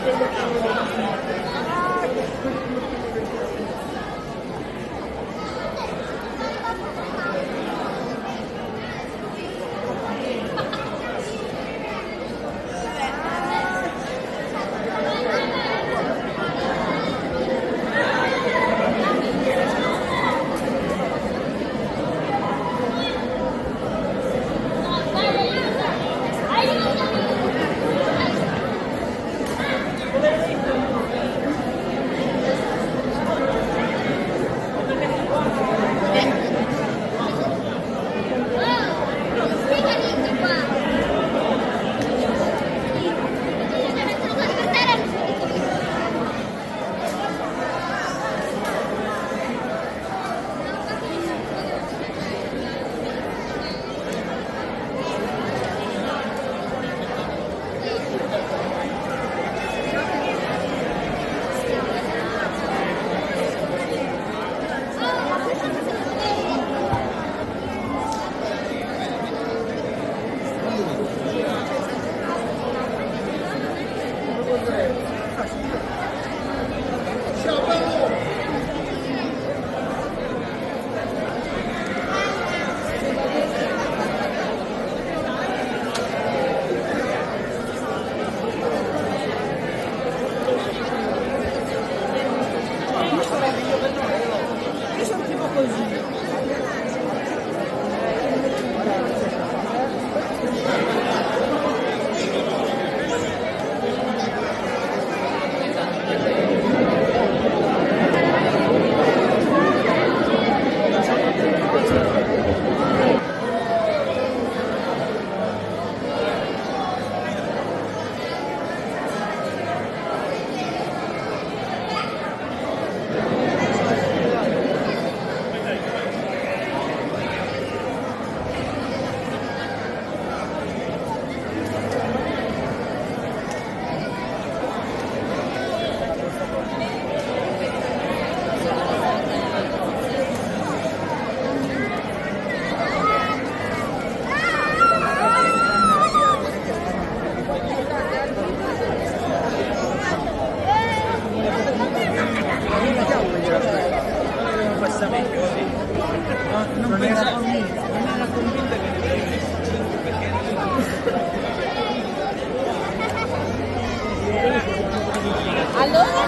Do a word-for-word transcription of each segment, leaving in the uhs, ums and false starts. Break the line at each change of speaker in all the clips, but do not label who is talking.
Allora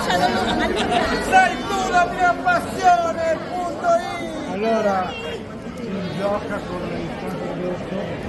sei tu la mia passione, punto I.
Allora si gioca con il punto giusto.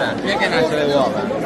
Scusa, chi è che nasce le uova?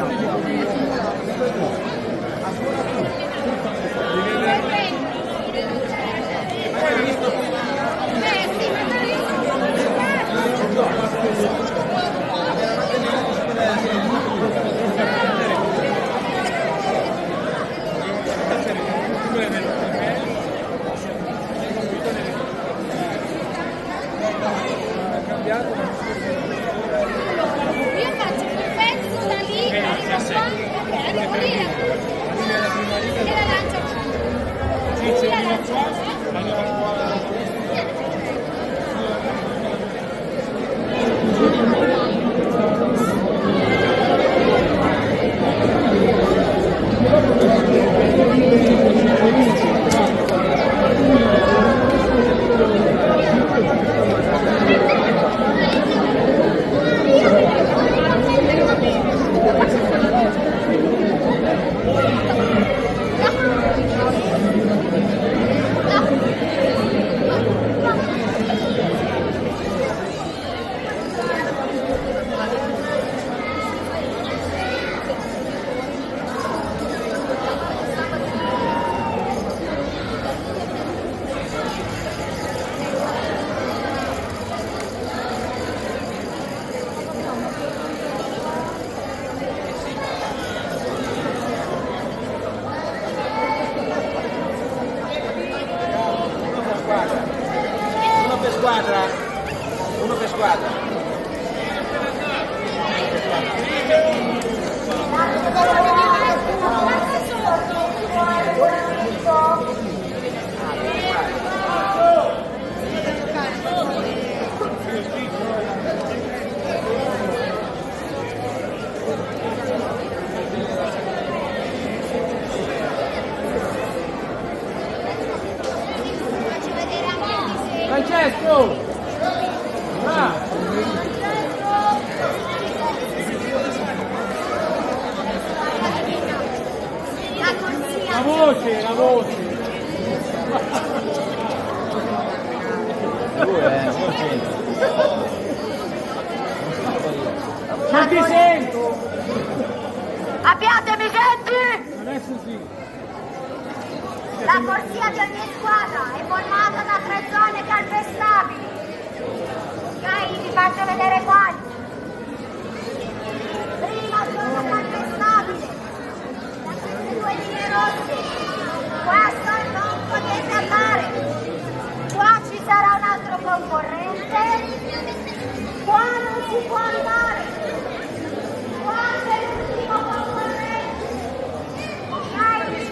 Io faccio un pezzo da lì, arrivo qua, ok, devo dire e la lancia qui, la lancia
Uno per squadra, uno per squadra.
Francesco! Ah. La voce, la voce! Non ti sento!
Abbiate, mi senti?
Adesso sì.
La corsia di ogni squadra è formata da tre zone calpestabili. Ok, vi faccio vedere quali. Prima zona calpestabile, da queste due linee rosse. Questo non potete andare. Qua ci sarà un altro concorrente. Qua non si può andare. Qua c'è l'ultimo concorrente. Ok?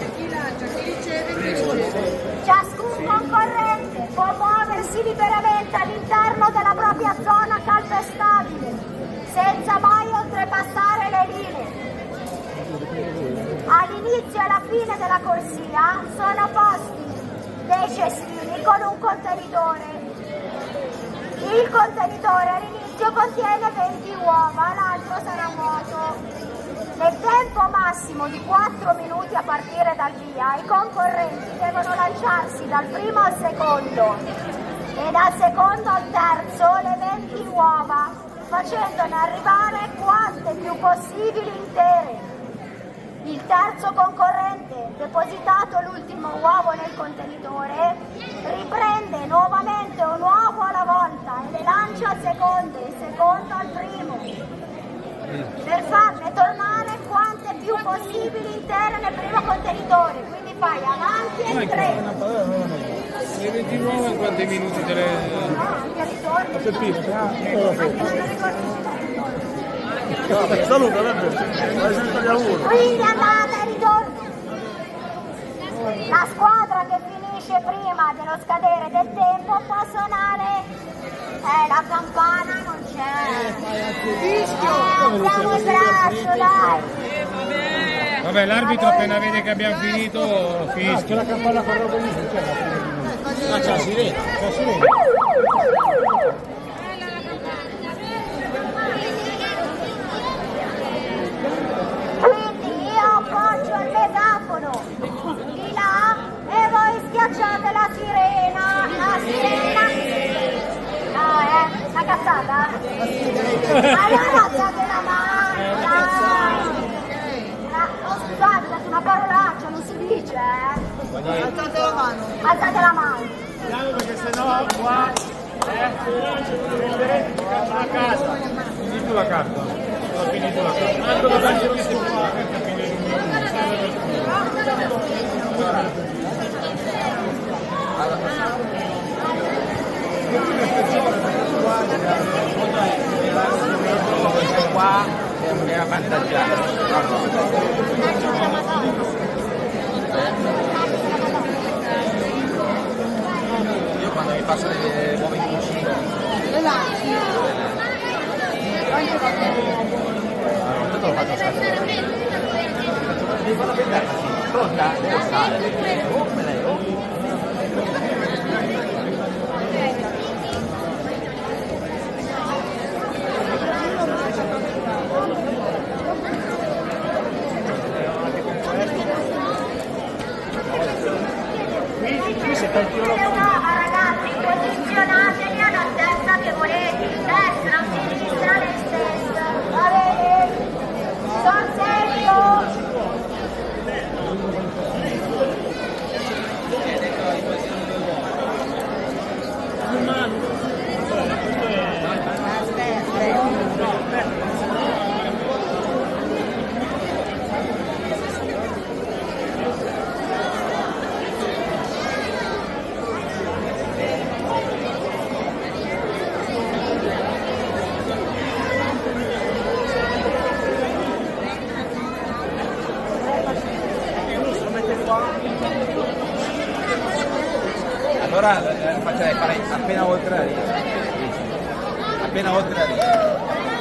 Ciascun concorrente può muoversi liberamente all'interno della propria zona calpestabile, senza mai oltrepassare le linee. All'inizio e alla fine della corsia sono posti dei cestini con un contenitore. Il contenitore all'inizio contiene venti uova, l'altro sarà vuoto. Nel tempo massimo di quattro minuti a partire dal via, i concorrenti devono lanciarsi dal primo al secondo e dal secondo al terzo le venti uova, facendone arrivare quante più possibili intere. Il terzo concorrente, depositato l'ultimo uovo nel contenitore, riprende nuovamente un uovo alla volta e le lancia al secondo, il secondo al primo, per farne tornare quante più possibili intere nel primo contenitore. Quindi fai avanti e tre.
Le ventinove in quanti minuti te le...
No, anche al ritorno.
C'è il pizzo?
Anche non ricordo.
Saluta, vai.
Quindi andata e ritorno. La squadra che finisce prima dello scadere del tempo può suonare. Eh, la campana non c'è. Eh, abbiamo il braccio, dai.
Vabbè, l'arbitro appena vede che abbiamo finito, fischia. La campana con roba lì, non c'è la
Ma c'è la sirena.
C'è la sirena.
Quindi io appoggio il megafono di là e voi schiacciate la sirena. La sirena. No, eh, una cazzata? Allora alzate la mano. si dice, eh?
Alzate la mano.
Alzate la mano.
Andiamo perché sennò qua eh, prenderete la casa. Finito la carta. Ho finito la carta. Tanto da tanto che si fa per finire il mio.
Qua è avvantaggiato. Io quando mi passo le nuove cucine lo faccio stare. Devi farla vedere, pronta? Devo stare. Oh, me lei, oh.
No, ragazzi, posizionatevi all'altezza che volete, destra, sinistra, le stesse. Va bene? Sul serio?
Allora eh, facciamo fare appena oltre la riga. Appena oltre la riga.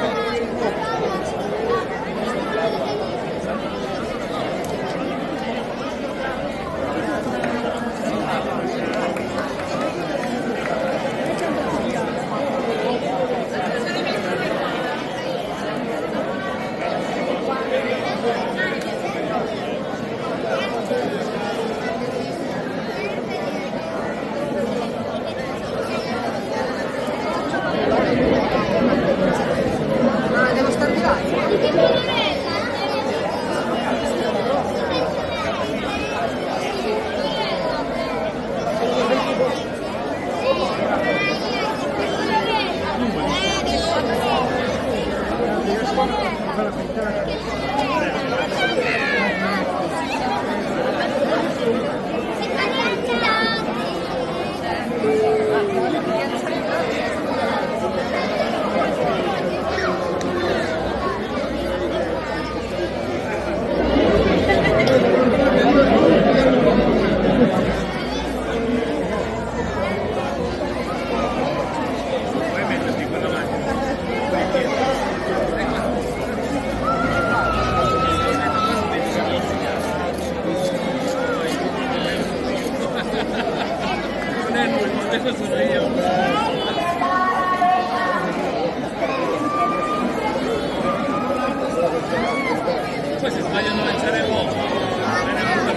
Poi se sbagliano a lanciare il uomo, non è un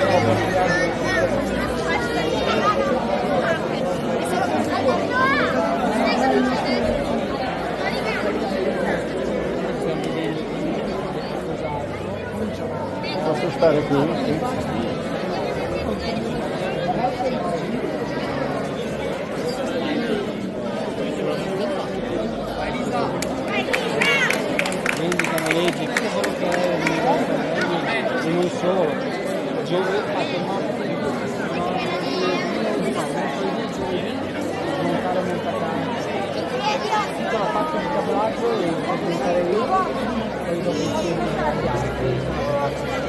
partito.
Posso stare qui?
Vendicano leggi, tutto quello che è e non solo. Giove ha fatto marketing, smontare molta carne. Tutto ha fatto il cablaggio e fa puntare io, poi dopo insieme agli altri.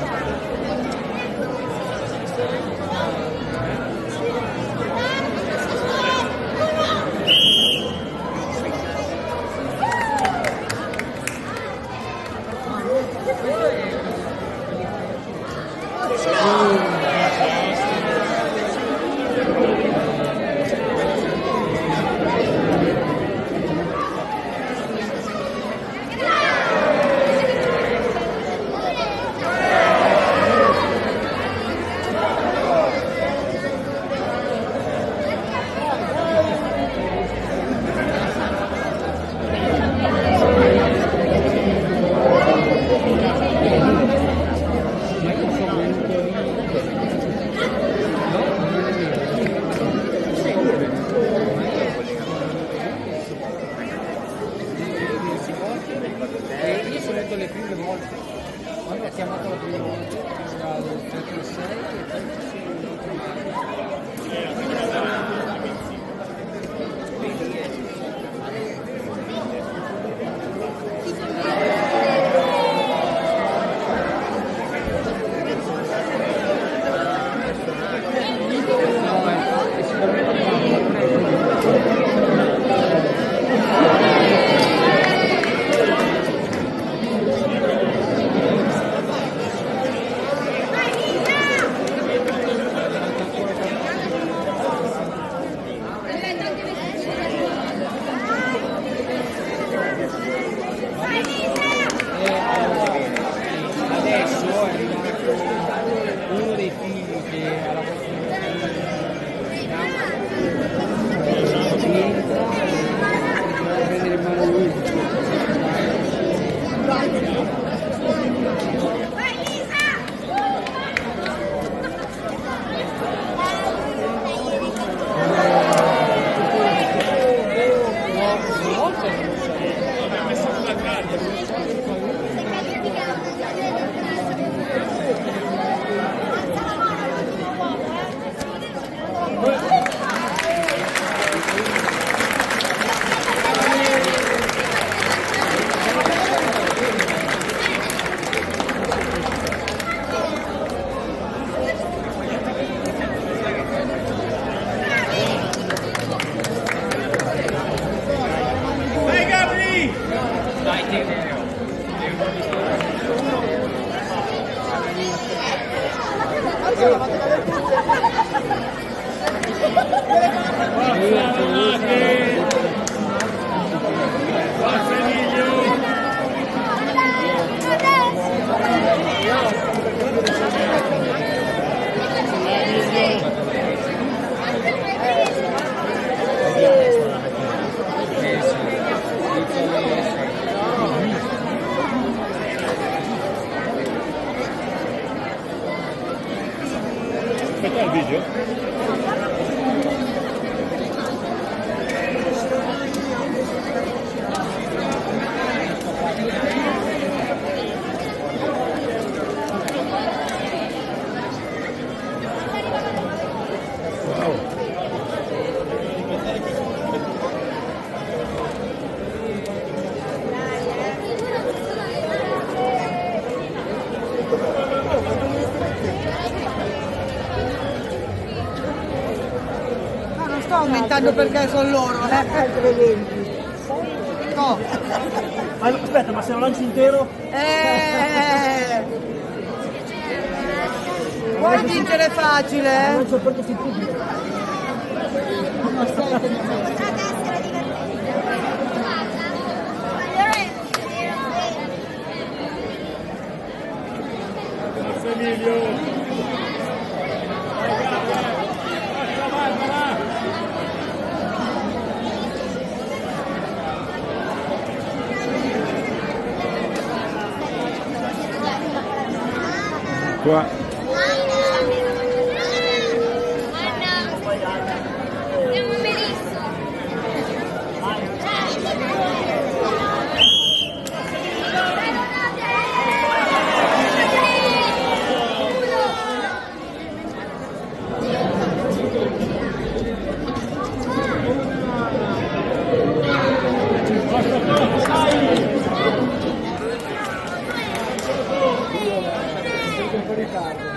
ha chiamato la prima volta, era il tre sei e poi ci
aspetta il video.
Sto aumentando perché sono loro, eh? tre venti. No.
Aspetta, ma se lo lanci intero?
Eh. Vuoi vincere facile?
Non so perché si pubblica.
Emilio. Qua.
Ricardo.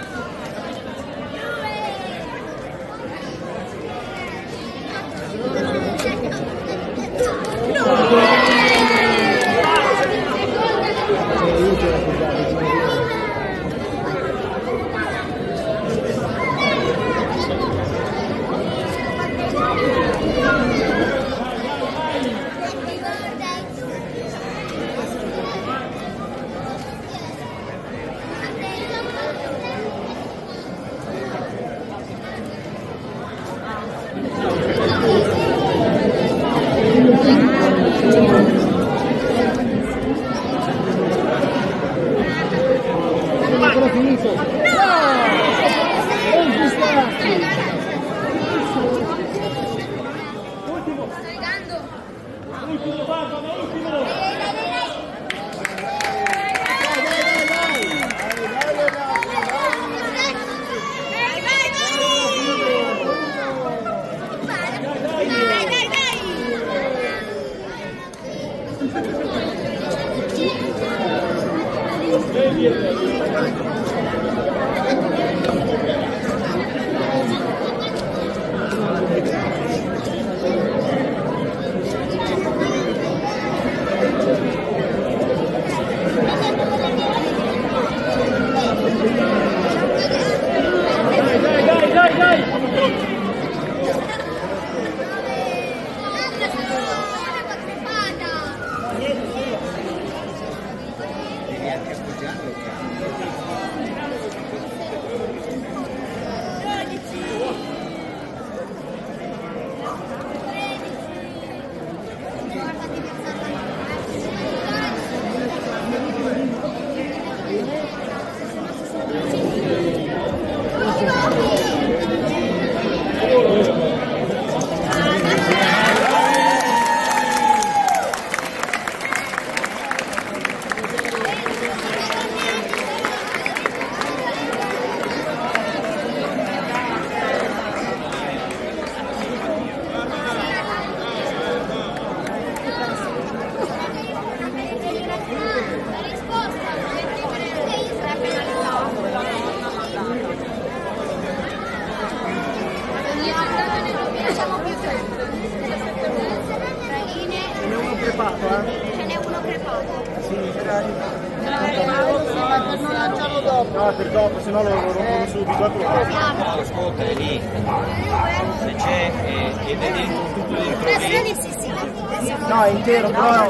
No, per dopo, se no lo rompono subito.
Lo sconto è lì. Se c'è e vedi tutto dentro lì.
No, è intero, però
va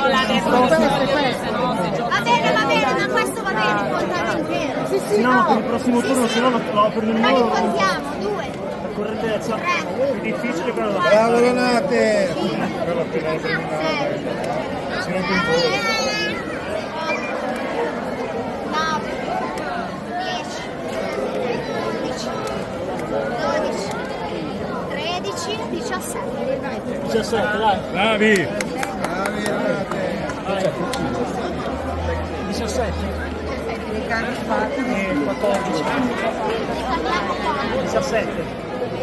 bene, va bene, ma questo va bene, contato intero. Sì, sì,
no, no, per il prossimo turno, se no lo lo apro nel
ma li
muro.
contiamo, due,
La correttezza.
tre,
È difficile però da
Bravo Donate!
Però appena l'ho terminata,
sei,
si rompe un po'.
nove, dieci, undici, dodici, tredici, diciassette.
diciassette, dai.
Bravi!
Bravi Donate!
diciassette.
Le canne fatte.
E quattordici. diciassette.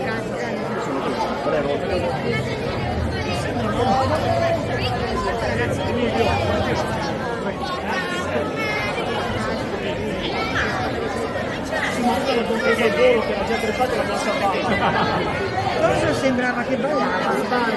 Perché il volo che era già treppato l'ha già salvato.
Cosa sembrava che ballava?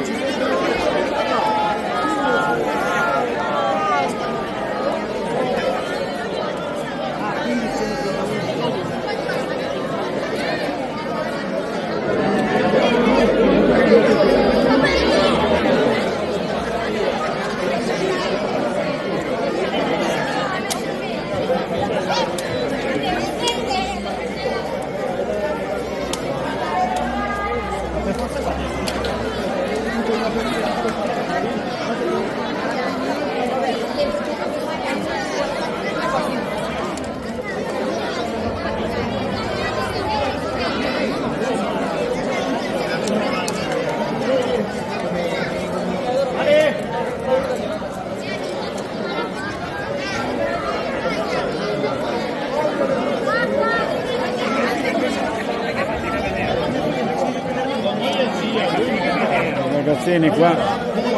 Ragazzini qua.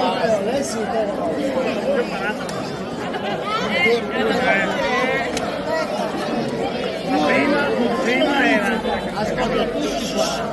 Prima, prima era ascolta tutti qua.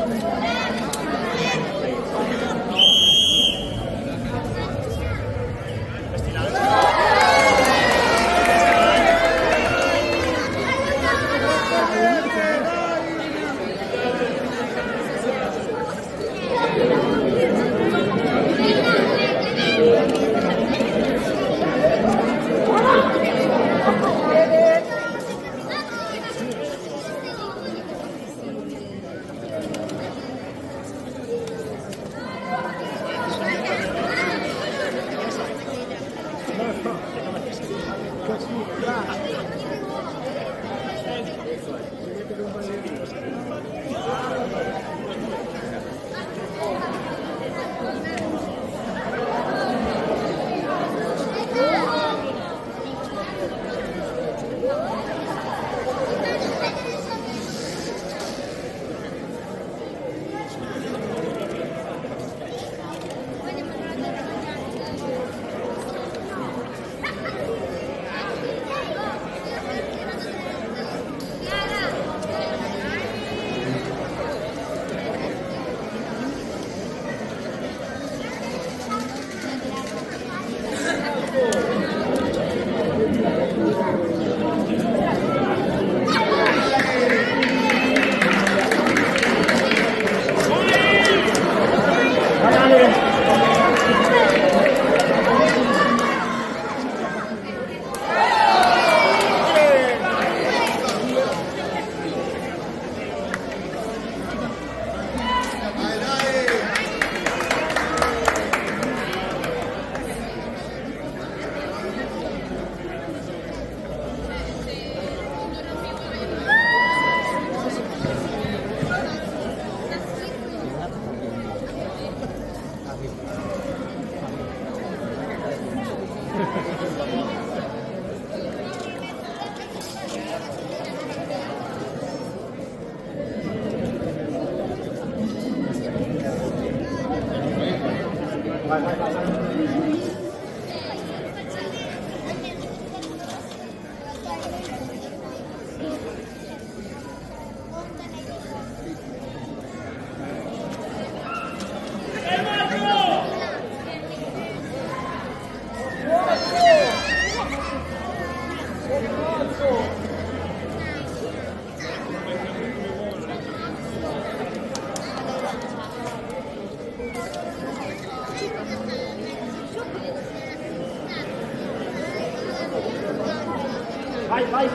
Vai, vai.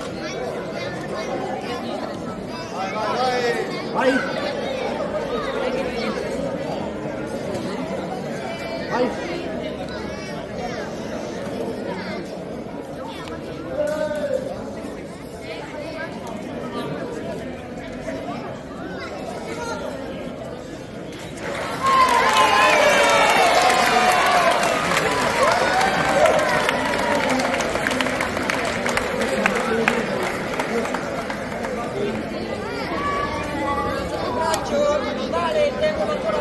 Vai. Vai.
Vale, tengo ancora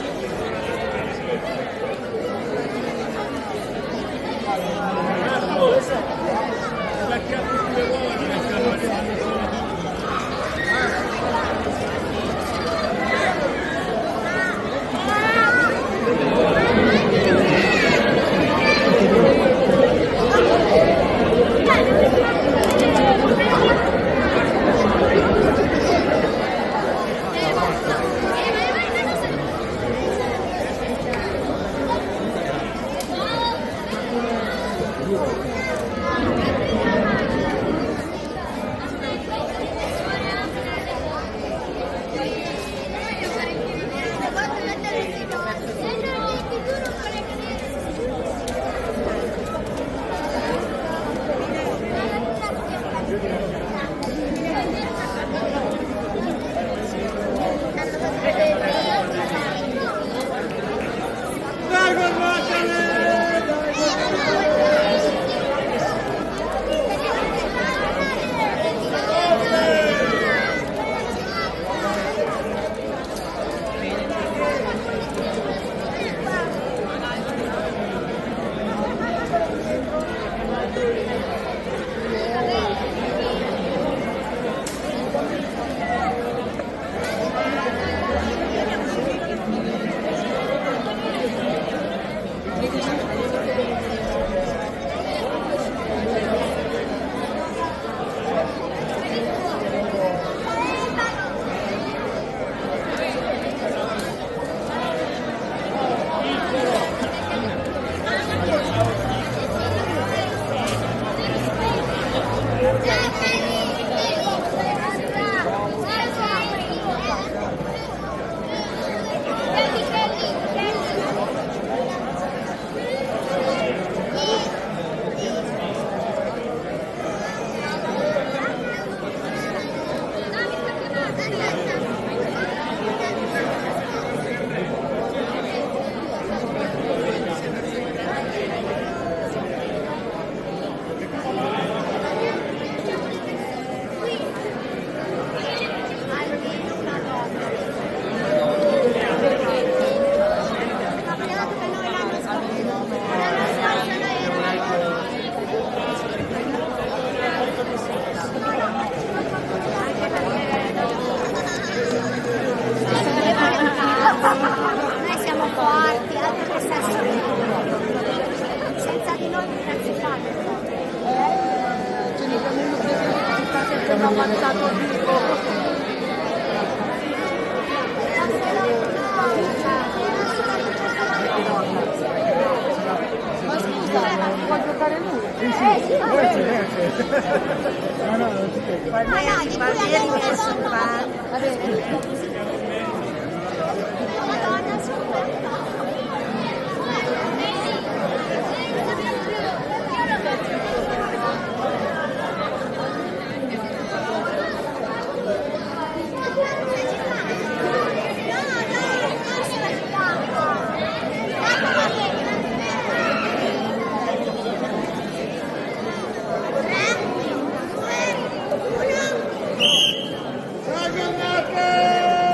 Noi siamo forti, anche per stesso senza di noi non si fa.
Ce ne abbiamo uno che abbiamo ammazzato vivo. Ma scusa, può giocare lui?
Sì, sì,
Eh, sì, va bene.
no, no, non ci credo.
Ma no, di cui abbiamo messo un po'.
Va bene.
Madonna, scusa.
Ciao,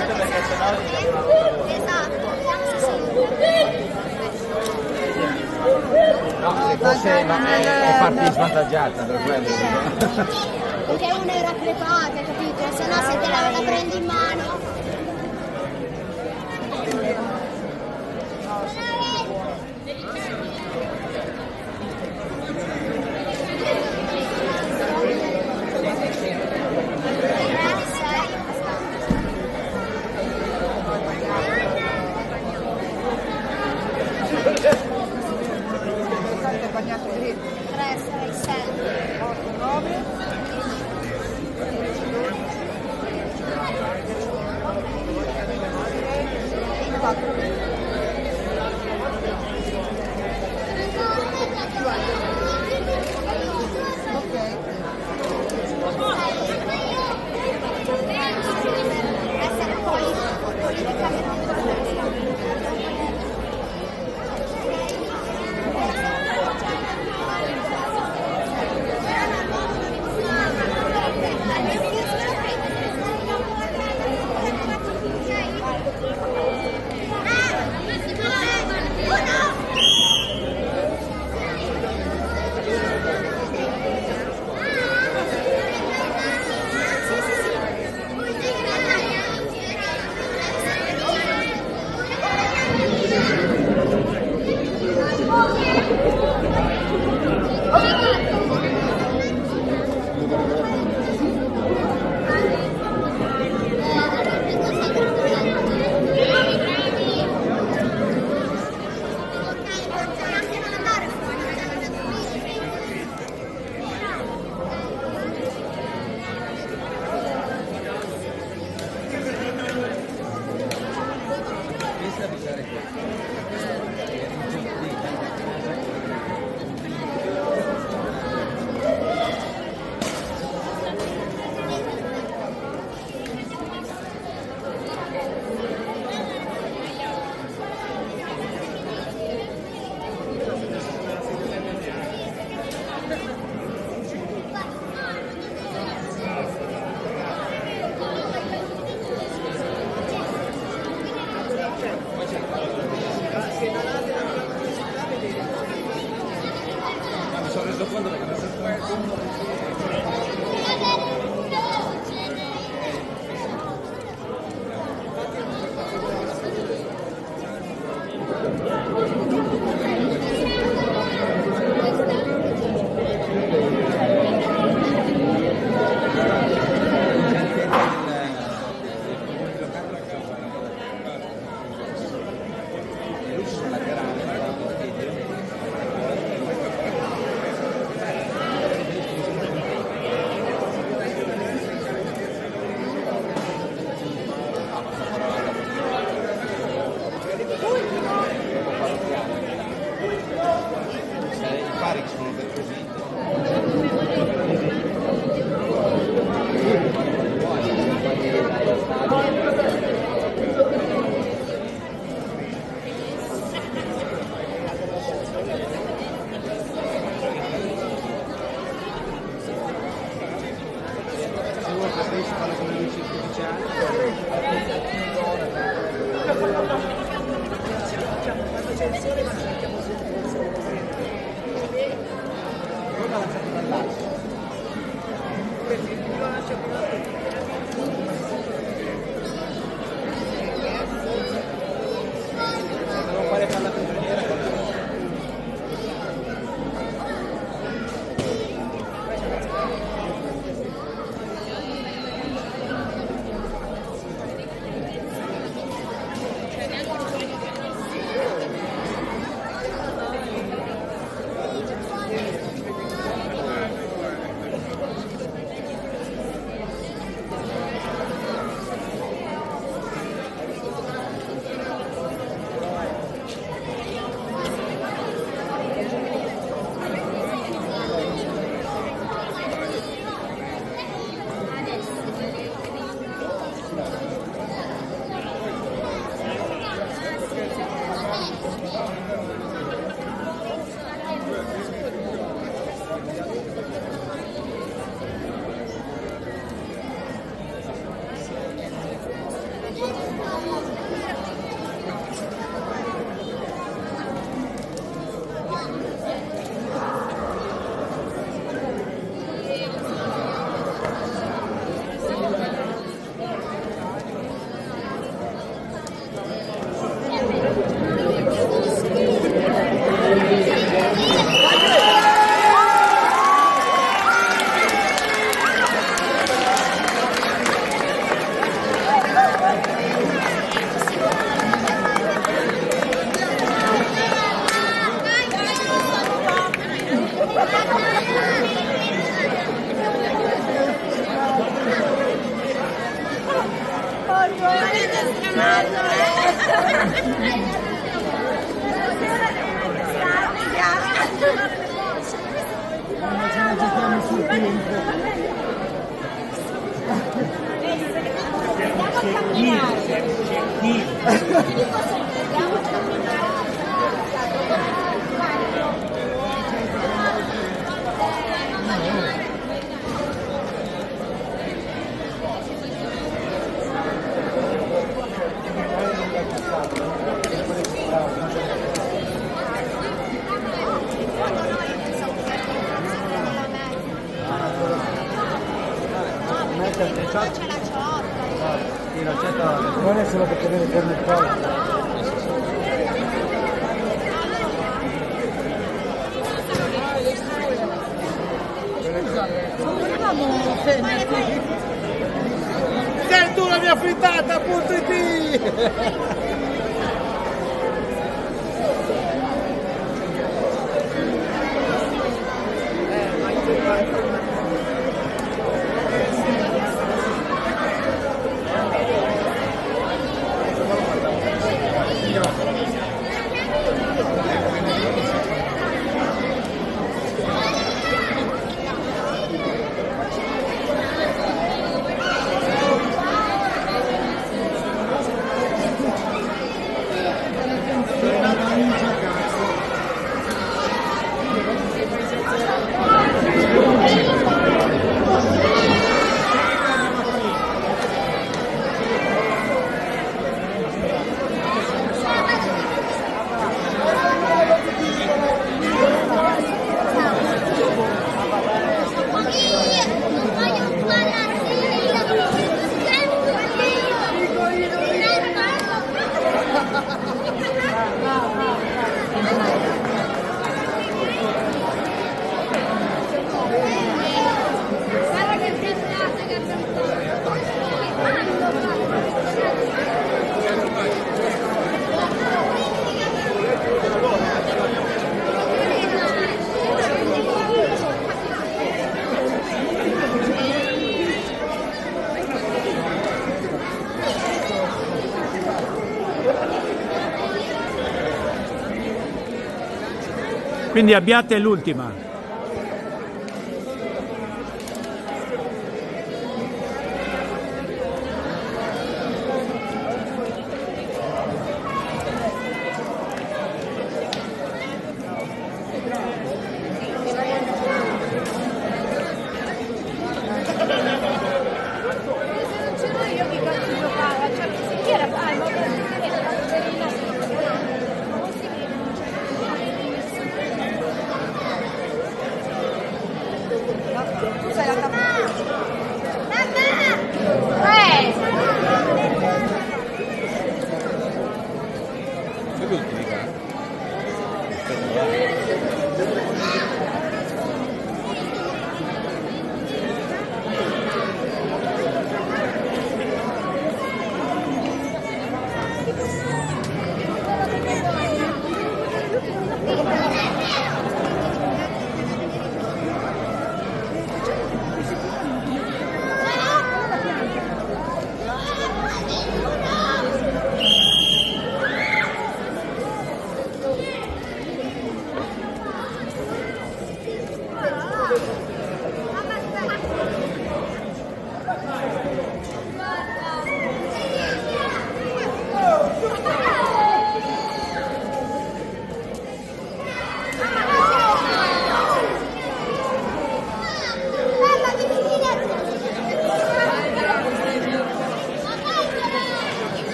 Anche perché sennò ti dà una rotta.
Esatto.
No, se fosse no, è, è parti svantaggiata per quello.
Perché una era crepata, capito? Se no se te la, la prendi in mano. tre, sei, sette, otto, nove. Essere politicamente
Non è solo perché deve prendere il collo.
Sei tu la mia frittata, punto it!
Quindi abbiate l'ultima.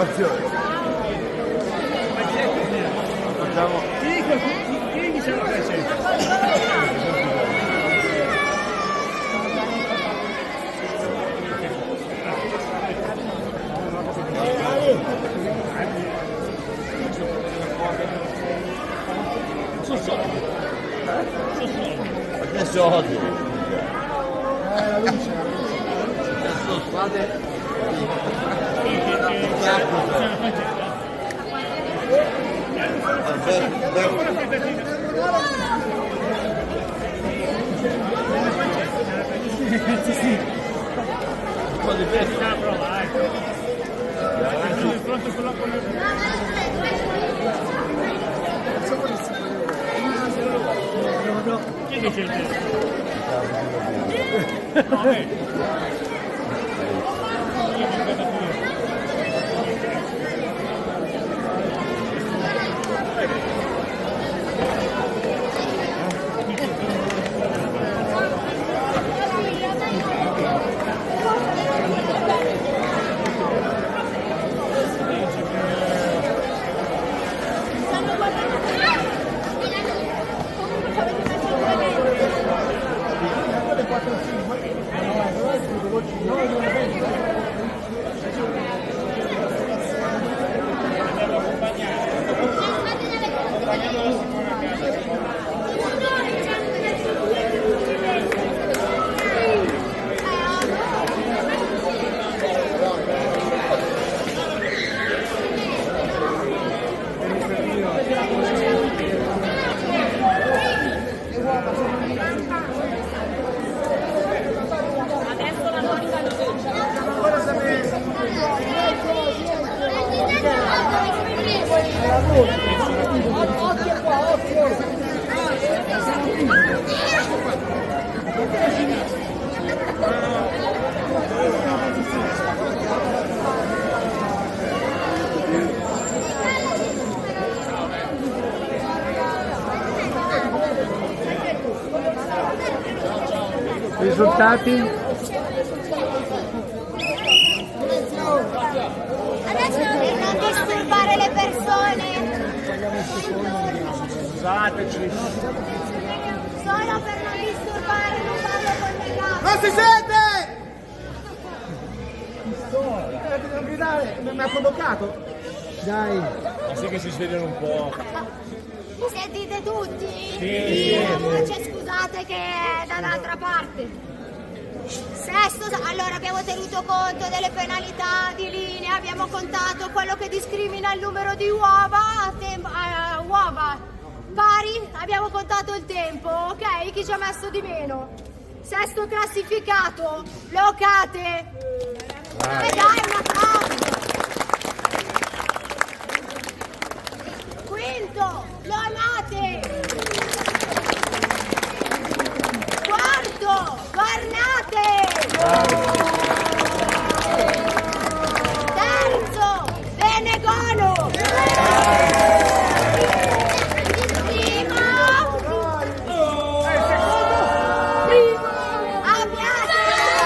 Attenzione. Facciamo.
Chi dice la presenza?
Adesso oggi. Eh, la luce. Adesso fate. Un po' di pesca.
Il fronte sulla chi dice il no,
Risultati?
Adesso per non disturbare le persone.
Scusateci.
Solo per non disturbare, non parlo con le gambe.
Non si sente! Non gridare, mi ha provocato.
Dai.
Ma sì che si svegliano un po'.
Mi sentite tutti?
Sì.
La voce scusate che è dall'altra parte. Sesto, allora abbiamo tenuto conto delle penalità di linea, abbiamo contato quello che discrimina il numero di uova, tempo, uh, uova pari, abbiamo contato il tempo, ok? Chi ci ha messo di meno? Sesto classificato, Locate. E dai, un applauso. Quinto, Lonate. Quarto, Guarnate. Terzo, Venegono. Primo, primo, Abbiate.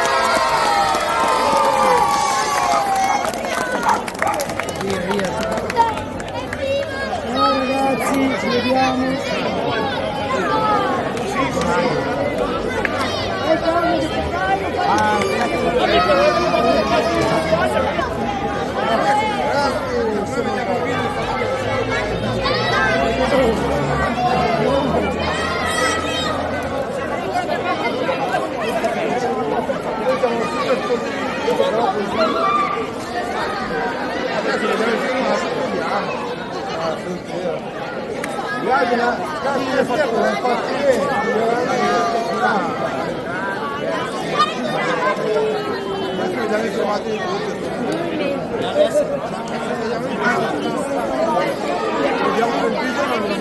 Via, via. Ciao ragazzi, ci vediamo.
Guarda, la cazzo di stella, l'hai fatto bene. L'hai trovato in tutto. Abbiamo compiuto